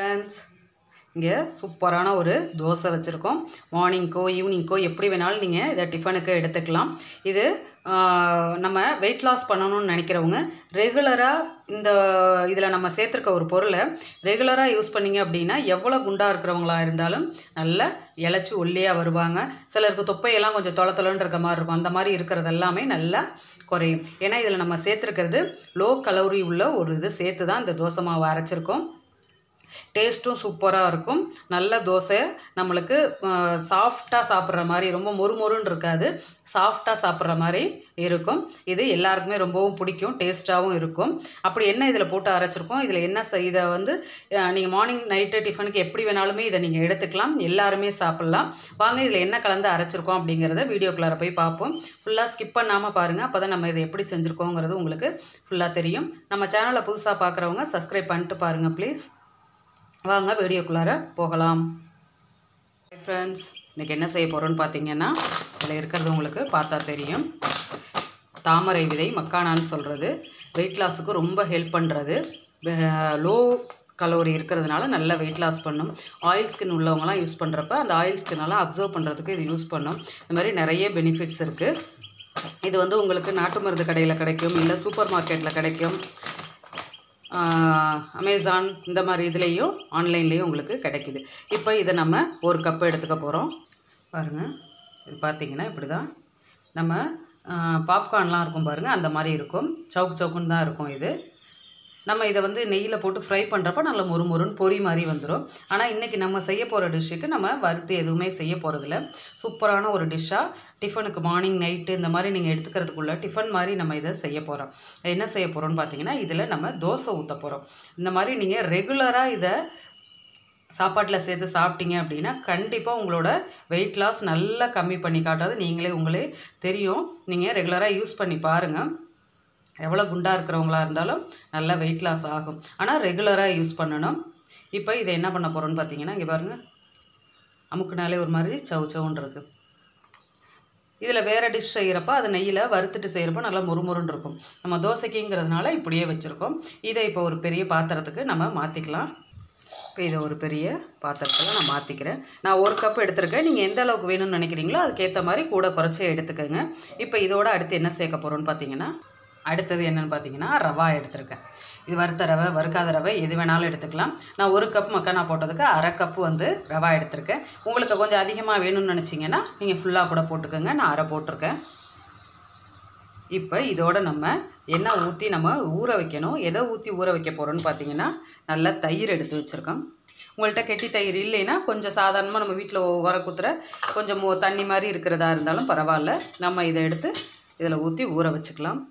friends, இங்கே சூப்பரான ஒரு தோசை வச்சுருக்கோம். மார்னிங்க்கோ ஈவினிங்க்கோ எப்படி வேணாலும் நீங்கள் இதை டிஃபனுக்கு எடுத்துக்கலாம். இது நம்ம வெயிட் லாஸ் பண்ணணும்னு நினைக்கிறவங்க ரெகுலராக இதில் நம்ம சேர்த்துருக்க ஒரு பொருளை ரெகுலராக யூஸ் பண்ணிங்க அப்படின்னா எவ்வளோ குண்டாக இருக்கிறவங்களாக இருந்தாலும் நல்லா இழைச்சி ஒல்லியாக வருவாங்க. சிலருக்கு தொப்பையெல்லாம் கொஞ்சம் தொலைன்னு இருக்க மாதிரி இருக்கும். அந்த மாதிரி இருக்கிறது எல்லாமே நல்லா குறையும். ஏன்னா இதில் நம்ம சேர்த்துருக்கிறது லோ கலோரி உள்ள ஒரு இது சேர்த்து தான் இந்த தோசை மாவு அரைச்சிருக்கோம். டேஸ்ட்டும் சூப்பராக இருக்கும். நல்ல தோசை நம்மளுக்கு சாஃப்டாக சாப்பிட்ற மாதிரி, ரொம்ப மொறுமொறுன்னு இருக்காது, சாஃப்டாக சாப்பிட்ற மாதிரி இருக்கும். இது எல்லாருக்குமே ரொம்பவும் பிடிக்கும், டேஸ்ட்டாகவும் இருக்கும். அப்படி என்ன இதில் போட்டு அரைச்சிருக்கோம், இதில் என்ன இதை நீங்கள் மார்னிங் நைட்டு டிஃபனுக்கு எப்படி வேணாலுமே இதை நீங்கள் எடுத்துக்கலாம், எல்லாருமே சாப்பிட்லாம். வாங்க இதில் என்ன கலந்து அரைச்சிருக்கோம் அப்படிங்கிறத வீடியோக்குள்ளார போய் பார்ப்போம். ஃபுல்லாக ஸ்கிப் பண்ணாமல் பாருங்கள், அப்போ தான் நம்ம இதை எப்படி செஞ்சுருக்கோங்கிறது உங்களுக்கு ஃபுல்லாக தெரியும். நம்ம சேனலை புதுசாக பார்க்குறவங்க சப்ஸ்கிரைப் பண்ணிட்டு பாருங்கள் ப்ளீஸ். வாங்க வீடியோக்குள்ளார போகலாம். ஃப்ரெண்ட்ஸ், இன்றைக்கி என்ன செய்ய போகிறோன்னு பார்த்தீங்கன்னா, இதில் இருக்கிறது உங்களுக்கு பார்த்தா தெரியும். தாமரை விதை மக்கானான்னு சொல்கிறது வெயிட் லாஸுக்கு ரொம்ப ஹெல்ப் பண்ணுறது. லோ கலோரி இருக்கிறதுனால நல்லா வெயிட் லாஸ் பண்ணும். ஆயில் ஸ்கின் உள்ளவங்களாம் யூஸ் பண்ணுறப்ப அந்த ஆயில் ஸ்கின்னெல்லாம் அப்சர்வ் பண்ணுறதுக்கு இது யூஸ் பண்ணும். இந்த மாதிரி நிறைய பெனிஃபிட்ஸ் இருக்குது. இது உங்களுக்கு நாட்டு மருந்து கடையில் கிடைக்கும், இல்லை சூப்பர் மார்க்கெட்டில் கிடைக்கும், அமேசான் இந்த மாதிரி இதுலேயும் ஆன்லைன்லேயும் உங்களுக்கு கிடைக்கிது. இப்போ இதை நம்ம ஒரு கப்பு எடுத்துக்க போகிறோம். பாருங்கள், இது பார்த்திங்கன்னா இப்படி தான் நம்ம பாப்கார்ன்லாம் இருக்கும் பாருங்கள், அந்த மாதிரி இருக்கும். சவுக்குன்னு தான் இருக்கும். இது நம்ம இதை நெய்யில் போட்டு ஃப்ரை பண்ணுறப்ப நல்லா மொறுமொறுன்னு பொரி மாதிரி வந்துடும். ஆனால் இன்றைக்கி நம்ம செய்ய போகிற டிஷ்ஷுக்கு நம்ம வறுத்து எதுவுமே செய்ய போகிறதில்ல. சூப்பரான ஒரு டிஷ்ஷாக டிஃபனுக்கு மார்னிங் நைட்டு இந்த மாதிரி நீங்கள் எடுத்துக்கிறதுக்குள்ள டிஃபன் மாதிரி நம்ம இதை செய்ய போகிறோம். என்ன செய்ய போகிறோம்னு பார்த்தீங்கன்னா, இதில் நம்ம தோசை ஊற்ற போகிறோம். இந்த மாதிரி நீங்கள் ரெகுலராக இதை சாப்பாட்டில் சேர்த்து சாப்பிட்டீங்க அப்படின்னா கண்டிப்பாக உங்களோட வெயிட் லாஸ் நல்லா கம்மி பண்ணி காட்டாது. உங்களே தெரியும். நீங்கள் ரெகுலராக யூஸ் பண்ணி பாருங்கள். எவ்வளோ குண்டாக இருக்கிறவங்களா இருந்தாலும் நல்லா வெயிட் லாஸ் ஆகும். ஆனால் ரெகுலராக யூஸ் பண்ணணும். இப்போ இதை என்ன பண்ண போகிறோன்னு பார்த்தீங்கன்னா, இங்கே பாருங்கள், அமுக்குனாலே ஒரு மாதிரி சவுன்னு இருக்குது. இதில் வேறு டிஷ் செய்கிறப்ப அதை நெய்யில் வறுத்துட்டு செய்கிறப்ப நல்லா மொறுமொறுன்னு இருக்கும். நம்ம தோசைக்குங்கிறதுனால இப்படியே வச்சுருக்கோம். இதை இப்போ ஒரு பெரிய பாத்திரத்துக்கு நம்ம மாற்றிக்கலாம். இப்போ இதை ஒரு பெரிய பாத்திரத்தில் நான் மாற்றிக்கிறேன். நான் ஒரு கப் எடுத்துருக்கேன். நீங்கள் எந்த அளவுக்கு வேணும்னு நினைக்கிறீங்களோ அதுக்கேற்ற மாதிரி கூட குறைச்சி எடுத்துக்கோங்க. இப்போ இதோட அடுத்து என்ன சேர்க்க போகிறோன்னு பார்த்தீங்கன்னா, அடுத்தது என்னென்னு பார்த்தீங்கன்னா, ரவா எடுத்துருக்கேன். இது வறுத்த ரவை, வறுக்காத ரவை எது வேணாலும் எடுத்துக்கலாம். நான் ஒரு கப் மக்கானா போட்டதுக்கு அரை கப்பு ரவா எடுத்திருக்கேன். உங்களுக்கு கொஞ்சம் அதிகமாக வேணும்னு நினச்சிங்கன்னா நீங்கள் ஃபுல்லாக கூட போட்டுக்கோங்க. நான் அரை போட்டிருக்கேன். இப்போ இதோட நம்ம எண்ணெய் ஊற்றி நம்ம ஊற வைக்கணும். எதை ஊற்றி ஊற வைக்க போகிறோன்னு பார்த்தீங்கன்னா, நல்லா தயிர் எடுத்து வச்சுருக்கோம். உங்கள்கிட்ட கெட்டி தயிர் இல்லைன்னா கொஞ்சம் சாதாரணமாக நம்ம வீட்டில் உர குத்துற கொஞ்சம் தண்ணி மாதிரி இருக்கிறதா இருந்தாலும் பரவாயில்ல. நம்ம இதை எடுத்து இதில் ஊற்றி ஊற வச்சுக்கலாம்.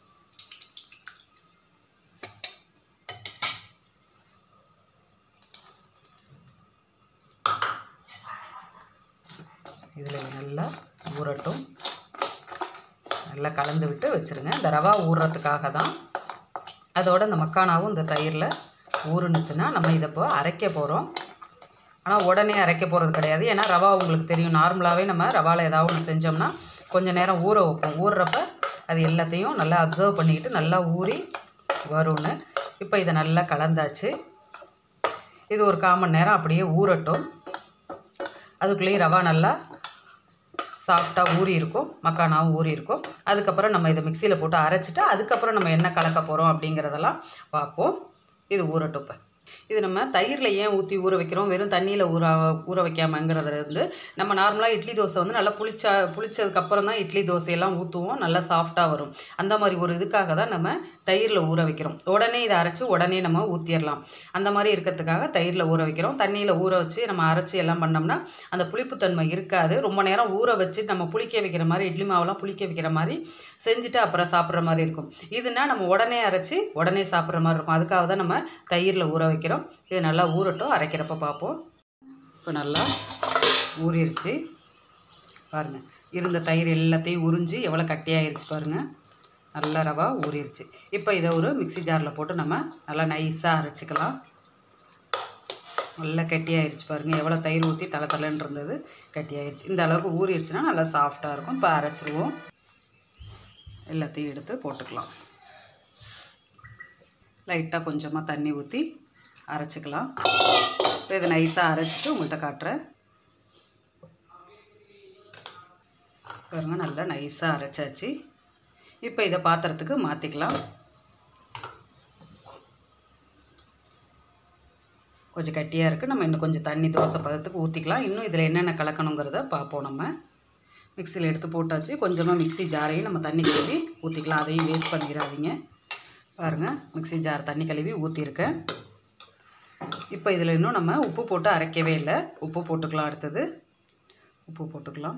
இதில் நல்லா ஊறட்டும். நல்லா கலந்து விட்டு வச்சுருங்க. இந்த ரவா ஊறுறதுக்காக தான். அதோட இந்த மக்கானாவும் இந்த தயிரில் ஊறுனுச்சுன்னா நம்ம இதை இப்போ அரைக்க போகிறோம். ஆனால் உடனே அரைக்க போகிறது கிடையாது. ஏன்னா ரவா உங்களுக்கு தெரியும், நார்மலாகவே நம்ம ரவாவில் ஏதாவது ஒன்று செஞ்சோம்னா கொஞ்சம் நேரம் ஊற வைப்போம். ஊறுறப்ப அது எல்லாத்தையும் நல்லா அப்சர்வ் பண்ணிக்கிட்டு நல்லா ஊறி வரும்னு. இப்போ இதை நல்லா கலந்தாச்சு. இது ஒரு 1/4 மணி நேரம் அப்படியே ஊறட்டும். அதுக்குள்ளேயும் ரவா நல்லா சாஃப்டாக ஊறி இருக்கும், மக்கானாவும் ஊறி இருக்கும். அதுக்கப்புறம் நம்ம இதை மிக்சியில் போட்டு அரைச்சிட்டு அதுக்கப்புறம் நம்ம என்ன கலக்க போகிறோம் அப்படிங்கிறதெல்லாம் பார்ப்போம். இது ஊறட்டும். இப்போ இது நம்ம தயிரில் ஏன் ஊற்றி ஊற வைக்கிறோம், வெறும் தண்ணியில் ஊற வைக்காமங்கிறதுலேருந்து நம்ம நார்மலாக இட்லி தோசை நல்லா புளிச்சதுக்கப்புறம் தான் இட்லி தோசையெல்லாம் ஊற்றுவோம், நல்லா சாஃப்டாக வரும். அந்த மாதிரி ஒரு இதுக்காக தான் நம்ம தயிரில் ஊற வைக்கிறோம். உடனே இதை அரைச்சி உடனே நம்ம ஊற்றிடலாம். அந்த மாதிரி இருக்கிறதுக்காக தயிரில் ஊற வைக்கிறோம். தண்ணியில் ஊற வச்சு நம்ம அரைச்சி எல்லாம் பண்ணோம்னா அந்த புளிப்புத்தன்மை இருக்காது. ரொம்ப நேரம் ஊற வச்சு நம்ம புளிக்க வைக்கிற மாதிரி, இட்லி மாவெல்லாம் புளிக்க வைக்கிற மாதிரி செஞ்சுட்டு அப்புறம் சாப்பிட்ற மாதிரி இருக்கும். இதுனா நம்ம உடனே அரைச்சி உடனே சாப்பிட்ற மாதிரி இருக்கும். அதுக்காக தான் நம்ம தயிரில் ஊற வைக்கிறோம். இது நல்லா ஊறட்டும், அரைக்கிறப்ப பார்ப்போம். இப்போ நல்லா ஊறிடுச்சு பாருங்கள். இருந்த தயிர் எல்லாத்தையும் உறிஞ்சி எவ்வளோ கட்டியாயிருச்சு பாருங்கள். நல்லா ரவா ஊறிடுச்சு. இப்போ இதை ஒரு மிக்சி ஜாரில் போட்டு நம்ம நல்லா நைஸாக அரைச்சிக்கலாம். நல்லா கட்டியாயிருச்சு பாருங்கள். எவ்வளோ தயிர் ஊற்றி தலைன்னு இருந்தது கட்டியாயிருச்சு. இந்த அளவுக்கு ஊறிடுச்சுன்னா நல்லா சாஃப்டாக இருக்கும். இப்போ அரைச்சிருவோம். எல்லாத்தையும் எடுத்து போட்டுக்கலாம். லைட்டாக கொஞ்சமாக தண்ணி ஊற்றி அரைச்சிக்கலாம். இப்போ இதை நைஸாக அரைச்சிட்டு உங்கள்கிட்ட காட்டுறேன். பாருங்கள், நல்லா நைஸாக அரைச்சாச்சு. இப்போ இதை பாத்திரத்துக்கு மாற்றிக்கலாம். கொஞ்சம் கட்டியாக இருக்குது. நம்ம இன்னும் கொஞ்சம் தண்ணி தோசை பதத்துக்கு ஊற்றிக்கலாம். இன்னும் இதில் என்னென்ன கலக்கணுங்கிறத பார்ப்போம். நம்ம மிக்சியில் எடுத்து போட்டாச்சு. கொஞ்சமாக மிக்ஸி ஜாரையும் நம்ம தண்ணி கழுவி ஊற்றிக்கலாம். அதையும் வேஸ்ட் பண்ணிடாதீங்க. பாருங்கள், மிக்ஸி ஜார் தண்ணி கழுவி ஊற்றிருக்கேன். இப்போ இதில் இன்னும் நம்ம உப்பு போட்டு அரைக்கவே இல்லை. உப்பு போட்டுக்கலாம். அடுத்தது உப்பு போட்டுக்கலாம்.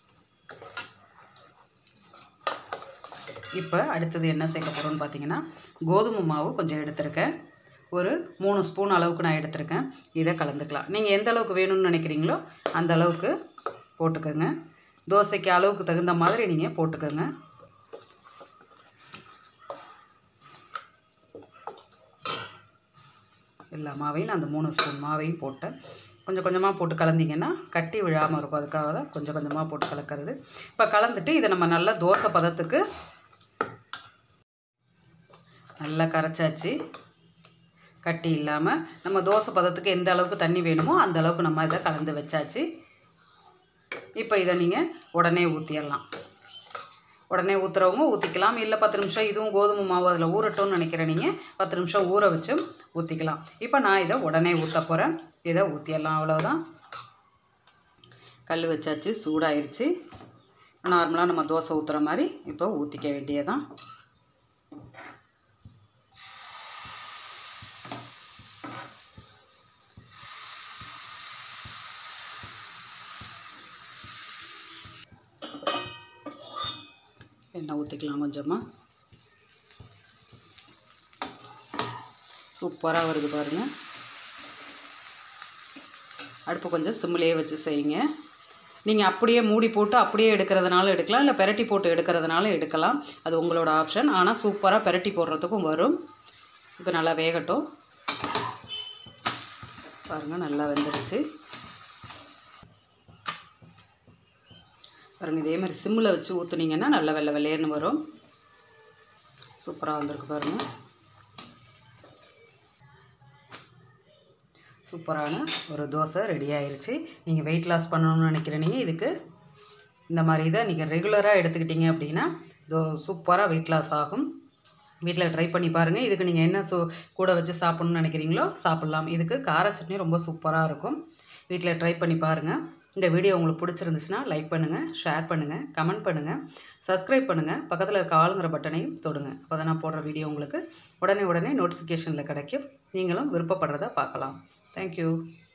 இப்போ அடுத்தது என்ன சேர்க்க போகிறோன்னு பார்த்தீங்கன்னா, கோதுமை மாவு கொஞ்சம் எடுத்துருக்கேன். ஒரு 3 ஸ்பூன் அளவுக்கு நான் எடுத்துருக்கேன். இதை கலந்துக்கலாம். நீங்கள் எந்த அளவுக்கு வேணும்னு நினைக்கிறீங்களோ அந்த அளவுக்கு போட்டுக்கோங்க. தோசைக்கு அளவுக்கு தகுந்த மாதிரி நீங்கள் போட்டுக்கோங்க. எல்லா மாவையும் நான் அந்த 3 ஸ்பூன் மாவையும் போட்டேன். கொஞ்சம் கொஞ்சமாக போட்டு கலந்திங்கன்னா கட்டி விழாமல் இருக்கும். அதுக்காக தான் கொஞ்சம் கொஞ்சமாக போட்டு கலக்கிறது. இப்போ கலந்துட்டு இதை நம்ம நல்லா தோசை பதத்துக்கு நல்லா கரைச்சாச்சு. கட்டி இல்லாமல் நம்ம தோசை பதத்துக்கு எந்த அளவுக்கு தண்ணி வேணுமோ அந்த அளவுக்கு நம்ம இதை கலந்து வச்சாச்சு. இப்போ இதை நீங்கள் உடனே ஊற்றிடலாம். உடனே ஊற்றுறவங்க ஊற்றிக்கலாம். இல்லை 10 நிமிஷம் இதுவும் கோதுமை மாவு அதில் ஊறட்டும்னு நினைக்கிறேன். நீங்கள் 10 நிமிஷம் ஊற வச்சு ஊற்றிக்கலாம். இப்போ நான் இதை உடனே ஊற்ற போகிறேன். இதை ஊற்றிடலாம். அவ்வளோதான். கல் வச்சாச்சு, சூடாயிருச்சு. நார்மலாக நம்ம தோசை ஊற்றுற மாதிரி இப்போ ஊற்றிக்க வேண்டியதான். எண்ணெய் ஊற்றிக்கலாம் கொஞ்சமாக. சூப்பராக வருது பாருங்கள். அடுப்பு கொஞ்சம் சிம்மிலேயே வச்சு செய்யுங்க. நீங்கள் அப்படியே மூடி போட்டு அப்படியே எடுக்கிறதுனால எடுக்கலாம், இல்லை பெரட்டி போட்டு எடுக்கிறதுனால எடுக்கலாம். அது உங்களோட ஆப்ஷன். ஆனால் சூப்பராக பெரட்டி போடுறதுக்கும் வரும். இப்போ நல்லா வேகட்டும். பாருங்கள், நல்லா வெந்துருச்சு. பாருங்கள், இதே மாதிரி சிம்மில் வச்சு ஊற்றுனீங்கன்னா நல்லா வெள்ளை வெள்ளையர்னு வரும். சூப்பராக வந்திருக்கு பாருங்கள். சூப்பரான ஒரு தோசை ரெடி ஆயிடுச்சு. நீங்கள் வெயிட் லாஸ் பண்ணணும்னு நினைக்கிறீங்க, இதுக்கு இந்த மாதிரி இதை நீங்கள் ரெகுலராக எடுத்துக்கிட்டீங்க அப்படின்னா சூப்பராக வெயிட் லாஸ் ஆகும். வீட்டில் ட்ரை பண்ணி பாருங்கள். இதுக்கு நீங்கள் என்ன கூட வச்சு சாப்பிட்ணுன்னு நினைக்கிறீங்களோ சாப்பிட்லாம். இதுக்கு கார சட்னி ரொம்ப சூப்பராக இருக்கும். வீட்டில் ட்ரை பண்ணி பாருங்கள். இந்த வீடியோ உங்களுக்கு பிடிச்சிருந்துச்சுன்னா லைக் பண்ணுங்கள், ஷேர் பண்ணுங்கள், கமெண்ட் பண்ணுங்கள், சப்ஸ்கிரைப் பண்ணுங்கள். பக்கத்தில் இருக்க ஆளுங்கிற பட்டனையும் தொடுங்க. அப்போ தான் நான் போடுற வீடியோ உங்களுக்கு உடனே நோட்டிஃபிகேஷனில் கிடைக்கும். நீங்களும் விருப்பப்படுறத பார்க்கலாம். தேங்க்யூ.